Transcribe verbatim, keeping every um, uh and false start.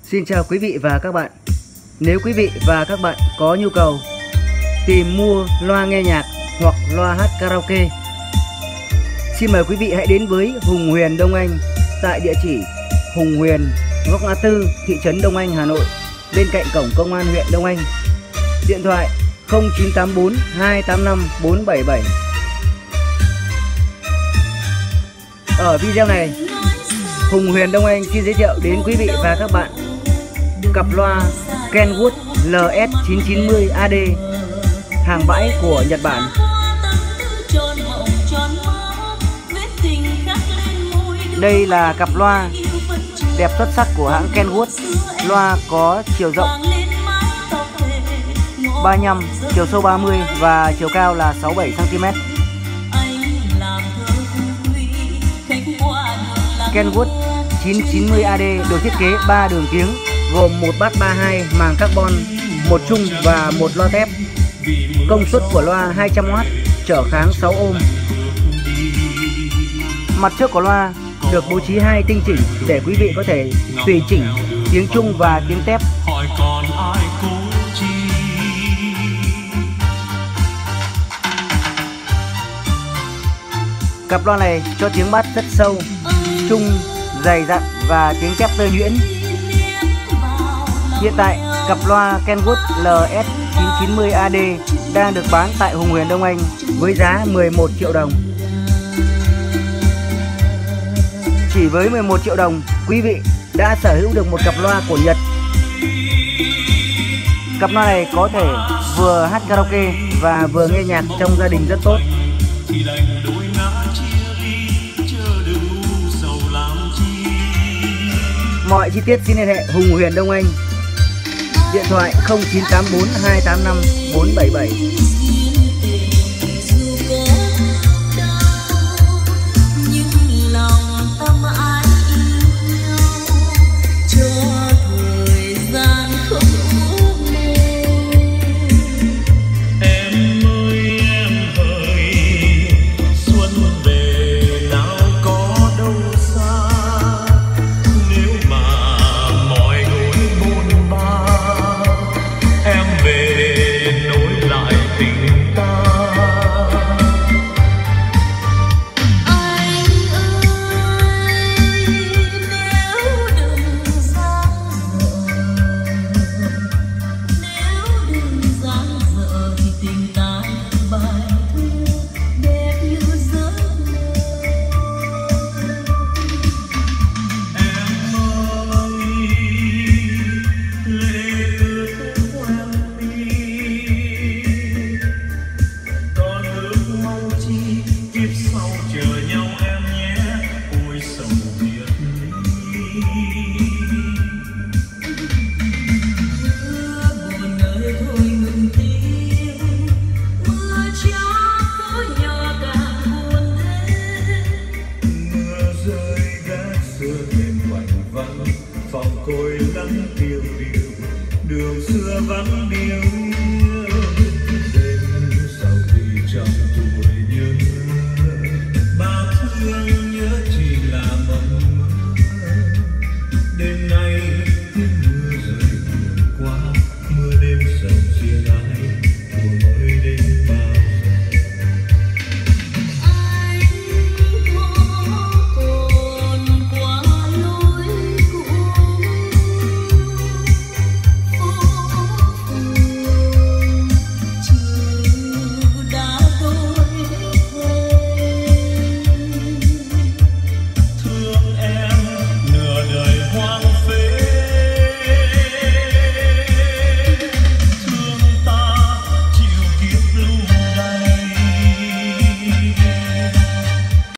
Xin chào quý vị và các bạn. Nếu quý vị và các bạn có nhu cầu tìm mua loa nghe nhạc hoặc loa hát karaoke, xin mời quý vị hãy đến với Hùng Huyền Đông Anh tại địa chỉ Hùng Huyền, góc ngã tư, thị trấn Đông Anh, Hà Nội, bên cạnh cổng công an huyện Đông Anh. Điện thoại không chín tám bốn hai tám năm bốn bảy bảy. Ở video này, Hùng Huyền Đông Anh xin giới thiệu đến quý vị và các bạn cặp loa Kenwood L S chín chín mươi A D, hàng bãi của Nhật Bản. Đây là cặp loa đẹp xuất sắc của hãng Kenwood. Loa có chiều rộng ba mươi lăm, chiều sâu ba mươi và chiều cao là sáu mươi bảy xăng ti mét. Kenwood chín chín mươi A D được thiết kế ba đường tiếng gồm một bass ba hai màng carbon, một trung và một loa thép. Công suất của loa hai trăm oát, trở kháng sáu ôm. Mặt trước của loa được bố trí hai tinh chỉnh để quý vị có thể tùy chỉnh tiếng trung và tiếng tép. Cặp loa này cho tiếng bass rất sâu, trung dày dặn và tiếng tép tơ nhuyễn. Hiện tại, cặp loa Kenwood L S chín chín mươi A D đang được bán tại Hùng Huyền Đông Anh với giá mười một triệu đồng. Chỉ với mười một triệu đồng, quý vị đã sở hữu được một cặp loa của Nhật. Cặp loa này có thể vừa hát karaoke và vừa nghe nhạc trong gia đình rất tốt. Mọi chi tiết xin liên hệ Hùng Huyền Đông Anh. Điện thoại không chín tám bốn hai tám năm bốn bảy bảy.